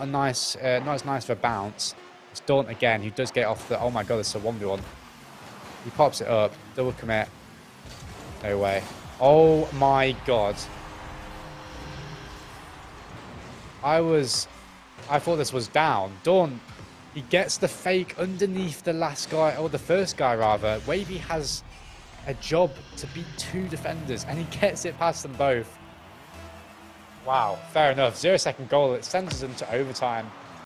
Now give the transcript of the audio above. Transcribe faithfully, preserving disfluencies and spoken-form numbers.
a nice, uh, not as nice of a bounce. It's Daunt again, who does get off the... Oh my god, it's a one v one. He pops it up. Double commit. No way. Oh my god. I was... I thought this was down. Daunt, he gets the fake underneath the last guy, or the first guy rather. Wavy has a job to beat two defenders, and he gets it past them both. Wow, fair enough. Zero second goal. It sends us into overtime.